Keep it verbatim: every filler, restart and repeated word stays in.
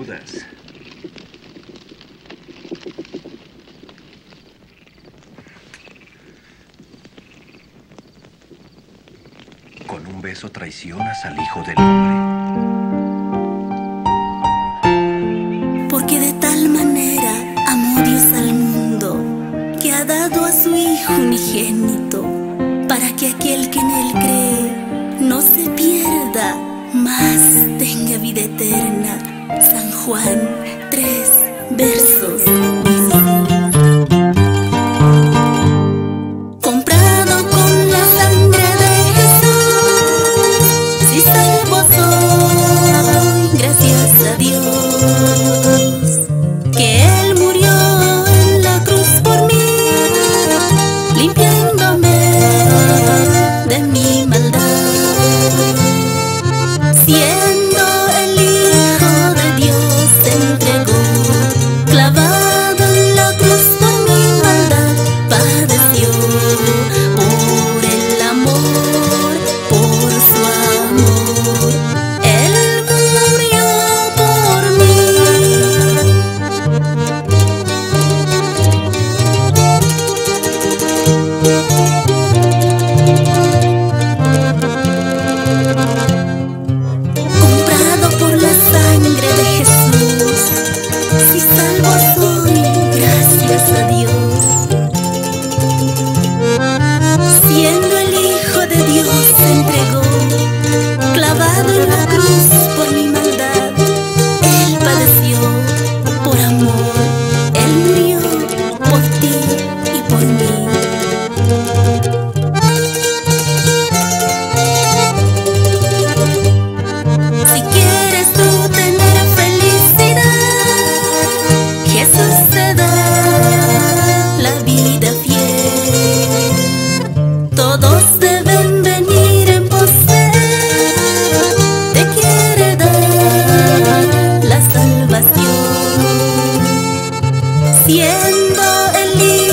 Judas. Con un beso traicionas al Hijo del Hombre. Porque de tal manera amó Dios al mundo, que ha dado a su Hijo unigénito, para que aquel que en Él cree no se pierda, mas tenga vida eterna. San Juan tres, versos. Comprado con la sangre de Jesús, si salvo soy, gracias a Dios, que Él murió en la cruz por mí, limpiándome de mi maldad. Siendo el Hijo de Dios se entregó, clavado en la cruz por mi maldad, padeció por el amor, por su amor. Él murió por mí. Comprado por la sangre de Jesús, si salvo soy, gracias a Dios. Siendo el Hijo de Dios se entregó, clavado en la cruz por mi maldad. Él padeció por amor, Él murió por ti y por mí. Si quieres tú tener felicidad, Jesús te da la vida fiel. Todos deben venir en pos de Él, te quiere dar la salvación. Siendo el